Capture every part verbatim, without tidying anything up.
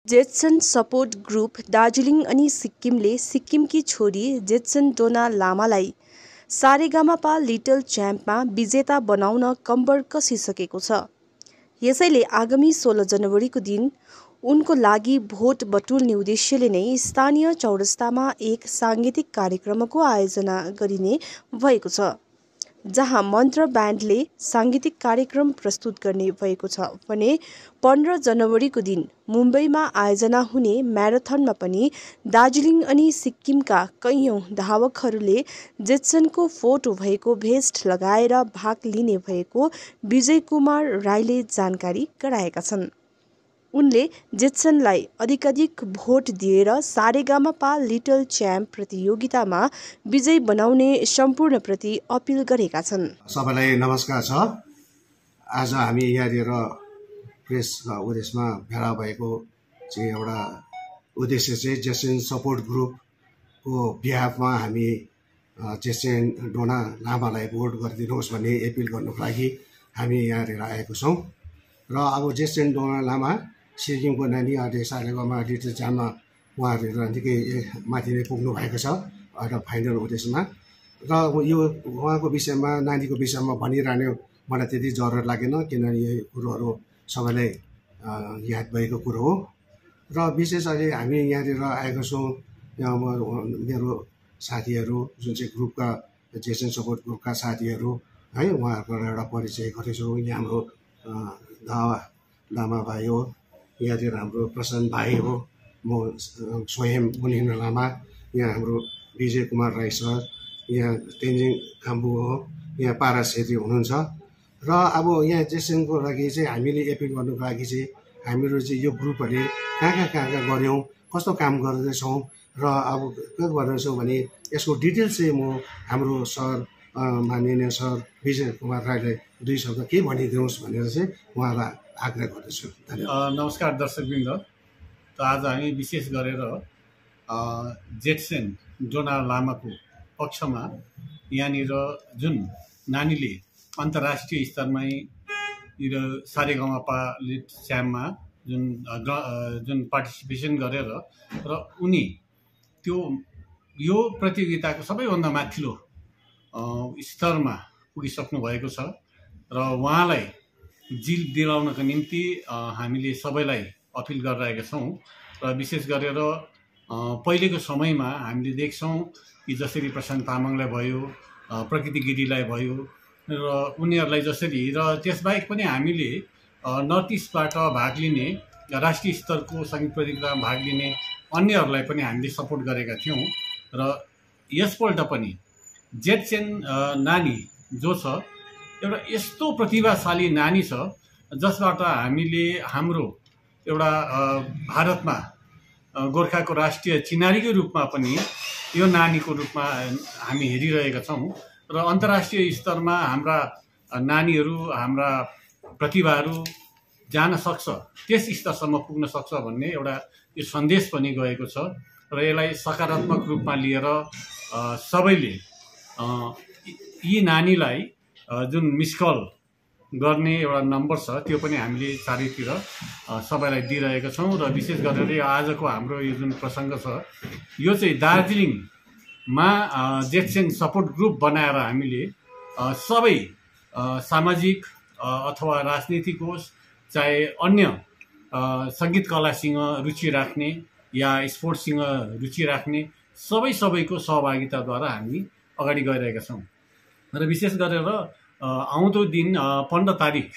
जेट्सन support group Darjeeling अनि सिक्किमले सिक्किमकी छोरी जेट्सन डोना लामालाई सारेगामापा लिटल च्याम्पमा विजेता बनाउन कम्बर कसिसकेको छ। यसैले आगामी सोह्र जनवरीको दिन उनको लागि भोट बटुल्ने उद्देश्यले नै स्थानीय चौरस्तामा एक साङ्गीतिक कार्यक्रमको आयोजना गरिने भएको छ, जहाँ मन्त्र ब्यान्डले साङ्गीतिक कार्यक्रम प्रस्तुत गर्ने भएको छ भने पन्ध्र जनवरीको दिन मुम्बईमा आयोजना हुने म्याराथनमा पनि दार्जिलिङ अनि सिक्किमका कैयौँ धावकहरूले जेट्सनको फोटो भएको भेस्ट लगाएर भाग लिने भएको विजय कुमार राईले जानकारी गराएका छन्। उनले जेट्सनलाई अधिकाधिक भोट दिएर सारेगामापा लिटल च्याम्प प्रतियोगितामा विजय बनाउने सम्पूर्णप्रति अपिल गरेका छन्। सबैलाई नमस्कार छ। आज हामी यहाँनिर प्रेस उद्देश्यमा भेला भएको चाहिँ एउटा उद्देश्य चाहिँ जेट्सन सपोर्ट ग्रुपको बिहाफमा हामी जेट्सन डोना लामालाई भोट गरिदिनुहोस् भन्ने एपिल गर्नुको लागि हामी यहाँनिर आएको छौँ। र अब जेट्सन डोना लामा सिक्किमको नानी अहिले सारेगामा लिटल च्याम्पमा उहाँहरू निकै माथि नै पुग्नु भएको छ एउटा फाइनल उद्देश्यमा। र यो उहाँको विषयमा नानीको विषयमा भनिरहने मलाई त्यति जरुरत लागेन, किनभने यो कुरोहरू सबैलाई याद भएको कुरो हो। र विशेष अहिले हामी यहाँनिर आएको छौँ, यहाँ मेरो साथीहरू जुन चाहिँ ग्रुपका जेट्सन सपोर्ट ग्रुपका साथीहरू है, उहाँहरूको एउटा परिचय गर्दैछौँ। यहाँ हाम्रो दावा लामा भाइ हो, यहाँतिर हाम्रो प्रशान्त भाइ हो, म स्वयं मुनिन्द्र लामा, यहाँ हाम्रो विजय कुमार राई सर, यहाँ तेन्जिङ खाम्बु हो, यहाँ पारस छेत्री हुनुहुन्छ। र अब यहाँ जेट्सनको लागि चाहिँ हामीले एपिल गर्नुको लागि चाहिँ हामीहरू चाहिँ यो ग्रुपहरूले कहाँ कहाँ कहाँ कहाँ गऱ्यौँ, कस्तो काम गर्दैछौँ र अब के गर्दैछौँ भने यसको डिटेल्स चाहिँ म हाम्रो सर माननीय सर विजय कुमार राईलाई दुई शब्द के भनिदिनुहोस् भनेर चाहिँ उहाँलाई आग्रह गर्दछु। धन्यवाद। नमस्कार दर्शकवृन्द। त आज हामी विशेष गरेर जेट्सन डोना लामाको पक्षमा यहाँनिर जुन नानीले अन्तर्राष्ट्रिय स्तरमै सारेगामापा लिटल च्याम्पमा जुन जुन पार्टिसिपेसन गरेर र उनी त्यो यो प्रतियोगिताको सबैभन्दा माथिल्लो स्तरमा पुगिसक्नु भएको छ र उहाँलाई जित दिलाउनको निम्ति हामीले सबैलाई अपिल गरिरहेका छौँ। र विशेष गरेर पहिलेको समयमा हामीले देख्छौँ कि जसरी प्रशान्त तामाङलाई भयो, प्रकृति गिरीलाई भयो र उनीहरूलाई जसरी, र त्यसबाहेक पनि हामीले नर्थ इस्टबाट भाग लिने राष्ट्रिय स्तरको सङ्गीत प्रतियोगितामा भाग लिने अन्यहरूलाई पनि हामीले सपोर्ट गरेका थियौँ। र यसपल्ट पनि जेट्सन नानी जो छ एउटा यस्तो प्रतिभाशाली नानी छ जसबाट हामीले हाम्रो एउटा भारतमा गोर्खाको राष्ट्रिय चिनारीकै रूपमा पनि यो नानीको रूपमा हामी हेरिरहेका छौँ। र अन्तर्राष्ट्रिय स्तरमा हाम्रा नानीहरू, हाम्रा प्रतिभाहरू जान सक्छ, त्यस स्तरसम्म पुग्न सक्छ भन्ने एउटा यो सन्देश पनि गएको छ। र यसलाई सकारात्मक रूपमा लिएर सबैले यी नानीलाई जुन मिस कल गर्ने एउटा नम्बर छ त्यो पनि हामीले चारैतिर सबैलाई दिइरहेका छौँ। र विशेष गरेर यो आजको हाम्रो यो जुन प्रसङ्ग छ यो चाहिँ दार्जिलिङमा जेट्सन सपोर्ट ग्रुप बनाएर हामीले सबै सामाजिक अथवा राजनीतिक होस्, चाहे अन्य सङ्गीत कलासँग रुचि राख्ने या स्पोर्ट्ससँग रुचि राख्ने सबै सबैको सहभागिताद्वारा हामी अगाडि गइरहेका छौँ। र विशेष गरेर आउँदो दिन पन्ध्र तारिक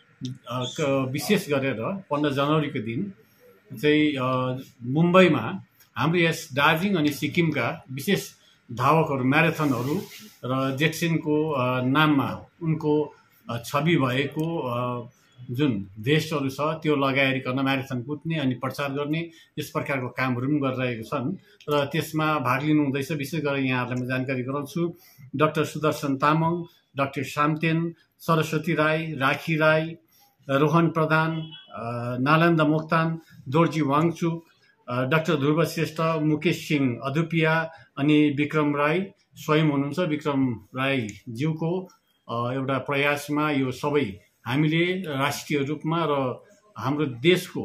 विशेष गरेर पन्ध्र जनवरीको दिन चाहिँ मुम्बईमा हाम्रो यस दार्जिलिङ अनि सिक्किमका विशेष धावकहरू, म्याराथनहरू र जेट्सनको नाममा उनको छवि भएको जुन भेस्टहरू छ त्यो लगाइकन म्याराथन कुद्ने अनि प्रचार गर्ने यस प्रकारको कामहरू पनि गरिरहेको छन्। र त्यसमा भाग लिनु हुँदैछ। विशेष गरेर यहाँहरूलाई म जानकारी गराउँछु, doctor Sudarshan Tamang, doctor Samten, Saraswati Rai, Rakhi Rai, Rohan Pradhan, Nalanda Moktan, Dorji Wangchuk, doctor Dhruv Shrestha, Mukesh Singh Adhupiya अनि विक्रम राई स्वयं हुनुहुन्छ। विक्रम राई ज्यूको एउटा प्रयासमा यो सबै हामीले राष्ट्रिय रूपमा र हाम्रो देशको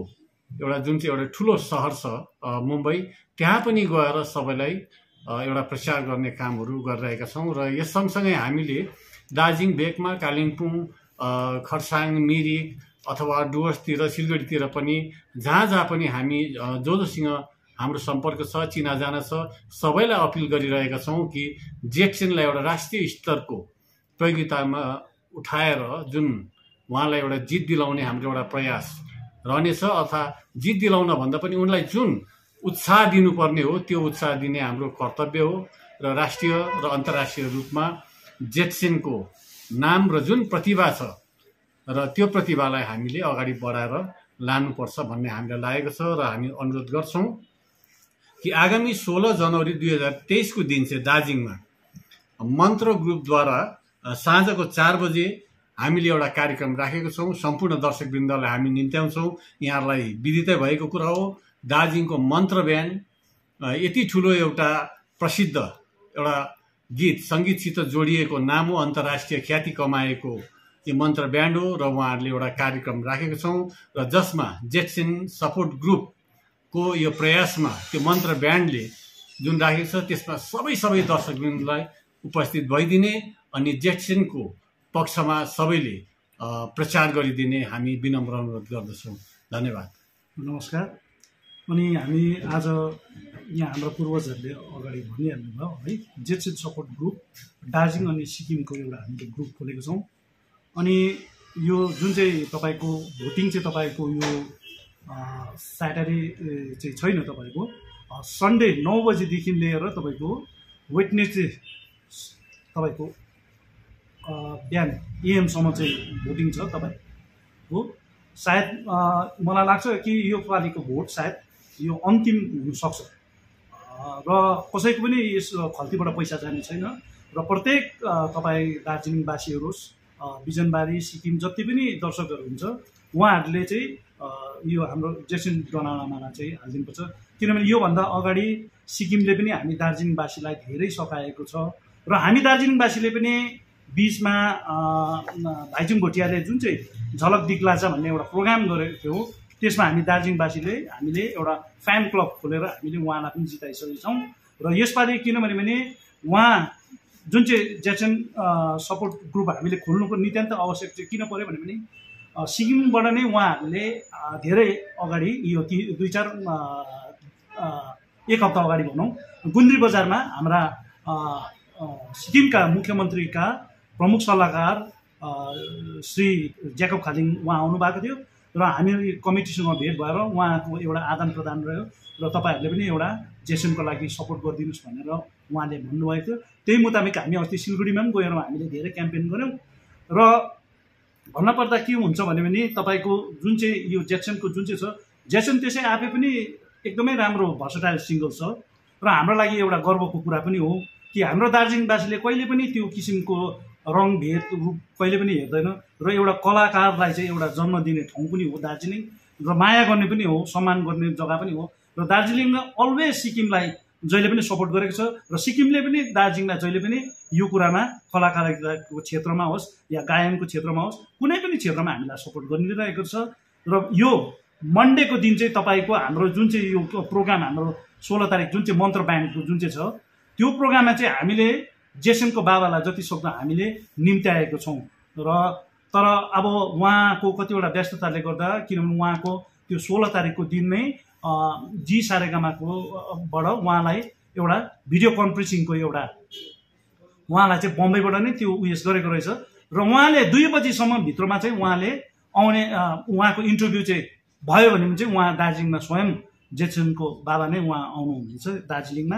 एउटा जुन चाहिँ एउटा ठुलो सहर छ मुम्बई, त्यहाँ पनि गएर सबैलाई एउटा प्रचार गर्ने कामहरू गरिरहेका छौँ। र यस सँगसँगै हामीले दार्जिलिङ भेकमा, कालिम्पोङ, खरसाङ, मिरिक अथवा डुवर्सतिर, सिलगढीतिर पनि जहाँ जहाँ पनि हामी जो जोसँग हाम्रो सम्पर्क छ, चिनाजाना छ, सबैलाई अपिल गरिरहेका छौँ कि जेक्सनलाई एउटा राष्ट्रिय स्तरको प्रतियोगितामा उठाएर जुन उहाँलाई एउटा जित दिलाउने हाम्रो एउटा प्रयास रहनेछ। अर्थात् जित दिलाउन भन्दा पनि उनलाई जुन उत्साह दिनुपर्ने हो त्यो उत्साह दिने हाम्रो कर्तव्य हो। र राष्ट्रिय र अन्तर्राष्ट्रिय रूपमा जेक्सनको नाम र जुन प्रतिभा छ र त्यो प्रतिभालाई हामीले अगाडि बढाएर लानुपर्छ भन्ने हामीलाई लागेको छ। र हामी अनुरोध गर्छौँ कि आगामी सोह्र जनवरी दुई हजार तेइसको दिन चाहिँ दार्जिलिङमा मन्त्र ग्रुपद्वारा साँझको चार बजे हामीले एउटा कार्यक्रम राखेको छौँ। सम्पूर्ण दर्शकवृन्दलाई हामी निम्त्याउँछौँ। यहाँहरूलाई विदितै भएको कुरा हो, दार्जिलिङको मन्त्र ब्यान्ड यति ठुलो एउटा प्रसिद्ध एउटा गीत सङ्गीतसित जोडिएको नामो अन्तर्राष्ट्रिय ख्याति कमाएको यो मन्त्र ब्यान्ड हो। र उहाँहरूले एउटा कार्यक्रम राखेको छौँ र जसमा जेक्सन सपोर्ट ग्रुपको यो प्रयासमा त्यो मन्त्र ब्यान्डले जुन राखेको छ त्यसमा सबै सबै दर्शकवृन्दलाई उपस्थित भइदिने अनि जेक्सनको पक्षमा सबैले प्रचार गरिदिने हामी विनम्र अनुरोध गर्दछौँ। धन्यवाद। नमस्कार। अनि हामी आज यहाँ हाम्रो पूर्वजहरूले अगाडि भनिहाल्नुभयो है, जेक्सन सपोर्ट ग्रुप दार्जिलिङ अनि सिक्किमको एउटा हामीले ग्रुप खोलेको छौँ। अनि यो जुन चाहिँ तपाईँको भोटिङ चाहिँ तपाईँको यो स्याटरडे चाहिँ छैन, तपाईँको सन्डे नौ बजीदेखि लिएर तपाईँको वेडनेसडे तपाईँको बिहान एएमसम्म चाहिँ भोटिङ छ तपाईँको। सायद मलाई लाग्छ कि यो पालिको भोट सायद यो अन्तिम हुनसक्छ र कसैको पनि यस खल्तीबाट पैसा जाने छैन। र प्रत्येक तपाईँ दार्जिलिङवासीहरू होस्, बिजनबारी, सिक्किम जति पनि दर्शकहरू हुन्छ उहाँहरूले चाहिँ यो हाम्रो जेक्सन डोना लामालाई चाहिँ हालिदिनुपर्छ। किनभने योभन्दा अगाडि सिक्किमले पनि हामी दार्जिलिङवासीलाई धेरै सकाएको छ र हामी दार्जिलिङवासीले पनि बिचमा भाइचुङ भोटियाले जुन चाहिँ झलक दिक्लाजा भन्ने एउटा प्रोग्राम गरेको थियो, त्यसमा हामी दार्जिलिङवासीले हामीले एउटा फ्यान क्लब खोलेर हामीले उहाँलाई पनि जिताइसकेका छौँ। र यसपालि किनभने भने उहाँ जुन चाहिँ जेक्सन सपोर्ट ग्रुप हामीले खोल्नुको नितान्त आवश्यक चाहिँ किन पऱ्यो भने सिक्किमबाट नै उहाँहरूले धेरै अगाडि यो ती दुई चार एक हप्ता अगाडि भनौँ गुन्द्री बजारमा हाम्रा सिक्किमका मुख्यमन्त्रीका प्रमुख सल्लाहकार श्री ज्याकब खालिङ उहाँ आउनुभएको थियो र हामी कमिटीसँग भेट भएर उहाँको एउटा आदान प्रदान रह्यो र तपाईँहरूले पनि एउटा जेक्सनको लागि सपोर्ट गरिदिनुहोस् भनेर उहाँले भन्नुभएको थियो। त्यही मुताबिक हामी अस्ति सिलगढीमा पनि गएर हामीले धेरै क्याम्पेन गऱ्यौँ। र भन्नुपर्दा के हुन्छ भने तपाईँको जुन चाहिँ यो जेक्सनको जुन चाहिँ छ, जेक्सन त्यसै आफै पनि एकदमै राम्रो भर्सटाइल सिङ्गर छ र हाम्रो लागि एउटा गर्वको कुरा पनि हो कि हाम्रो दार्जिलिङवासीले कहिले पनि त्यो किसिमको रङभेद रूप कहिले पनि हेर्दैन र एउटा कलाकारलाई चाहिँ एउटा जन्म दिने ठाउँ पनि हो दार्जिलिङ र माया गर्ने पनि हो, सम्मान गर्ने जग्गा पनि हो। र दार्जिलिङमा अलवेज सिक्किमलाई जहिले पनि सपोर्ट गरेको छ र सिक्किमले पनि दार्जिलिङलाई जहिले पनि यो कुरामा कलाकारिताको क्षेत्रमा होस् या गायनको क्षेत्रमा होस् कुनै पनि क्षेत्रमा हामीलाई सपोर्ट गरिरहेको छ। र यो मन्डेको दिन चाहिँ तपाईँको हाम्रो जुन चाहिँ यो प्रोग्राम हाम्रो सोह्र तारिक जुन चाहिँ मन्त्र ब्यान्डको जुन चाहिँ छ त्यो प्रोग्राममा चाहिँ हामीले जेक्सनको बाबालाई जति सक्दो हामीले निम्त्याएको छौँ। र तर अब उहाँको कतिवटा व्यस्तताले गर्दा किनभने उहाँको त्यो सोह्र तारिकको दिन नै जी सारेगामाको बाट उहाँलाई एउटा भिडियो कन्फरेन्सिङको एउटा उहाँलाई चाहिँ बम्बईबाट नै त्यो उयस गरेको रहेछ र उहाँले दुई बजीसम्म भित्रमा चाहिँ उहाँले आउने उहाँको इन्टरभ्यू चाहिँ भयो भने चाहिँ उहाँ दार्जिलिङमा स्वयं जेक्सनको बाबा नै उहाँ आउनुहुनेछ दार्जिलिङमा।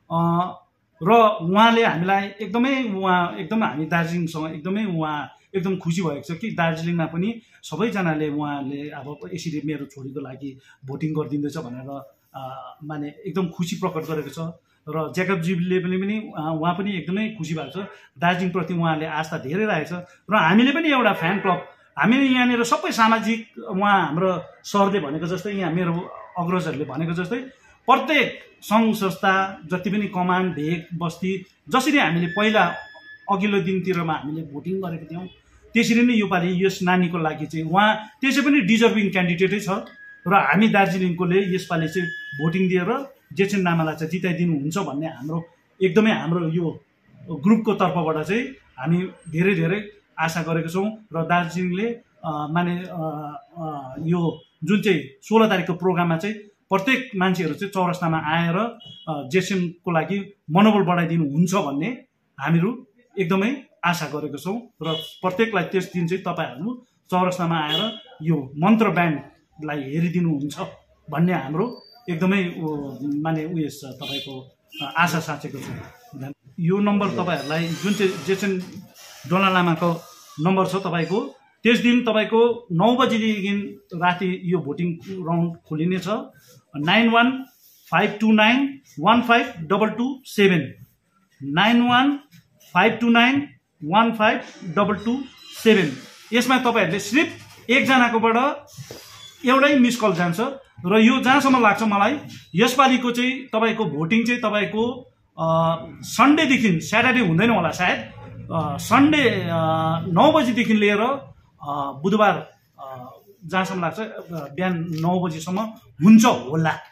र उहाँले हामीलाई एकदमै उहाँ एकदम हामी दार्जिलिङसँग एकदमै उहाँ एकदम खुसी भएको छ कि दार्जिलिङमा पनि सबैजनाले उहाँले अब यसरी मेरो छोरीको लागि भोटिङ गरिदिँदैछ भनेर माने एकदम खुसी प्रकट गरेको छ। र ज्याकबजीले पनि पनि उहाँ पनि एकदमै खुसी भएको छ, दार्जिलिङप्रति उहाँले आस्था धेरै राखेको छ। र हामीले पनि एउटा फ्यान क्लब हामीले यहाँनिर सबै सामाजिक उहाँ हाम्रो सरले भनेको जस्तै यहाँ मेरो अग्रजहरूले भनेको जस्तै प्रत्येक सङ्घ संस्था जति पनि कमान भेग बस्ती जसरी हामीले पहिला अघिल्लो दिनतिरमा हामीले भोटिङ गरेको थियौँ त्यसरी नै योपालि यस नानीको लागि चाहिँ उहाँ त्यसै पनि डिजर्भिङ क्यान्डिडेटै छ र हामी दार्जिलिङकोले यसपालि चाहिँ भोटिङ दिएर जेसन लामालाई चाहिँ जिताइदिनु हुन्छ भन्ने हाम्रो एकदमै हाम्रो यो ग्रुपको तर्फबाट चाहिँ हामी धेरै धेरै आशा गरेको छौँ। र दार्जिलिङले माने यो जुन चाहिँ सोह्र तारिकको प्रोग्राममा चाहिँ प्रत्येक मान्छेहरू चाहिँ चौरस्तामा आएर जेसनको लागि मनोबल बढाइदिनु हुन्छ भन्ने हामीहरू एकदमै आशा गरेको छौँ। र प्रत्येकलाई त्यस दिन चाहिँ तपाईँहरू चौरस्तामा आएर यो मन्त्र ब्यान्डलाई हेरिदिनुहुन्छ भन्ने हाम्रो एकदमै माने उयस छ, तपाईँको आशा साँचेको छु। यो नम्बर तपाईँहरूलाई जुन चाहिँ जेसन डोना लामाको नम्बर छ तपाईँको, त्यस दिन तपाईँको नौ बजीदेखि राति यो भोटिङ राउन्ड खोलिनेछ। Nine one five two nine one five double two seven nine one five two nine one five double two seven यसमा तपाईँहरूले सिर्फ एकजनाकोबाट एउटै मिस कल जान्छ। र यो जहाँसम्म लाग्छ मलाई यसपालिको चाहिँ तपाईँको भोटिङ चाहिँ तपाईँको सन्डेदेखि स्याटरडे हुँदैन होला सायद, सन्डे नौ बजीदेखि लिएर बुधबार जहाँसम्म लाग्छ बिहान नौ बजीसम्म हुन्छ होला।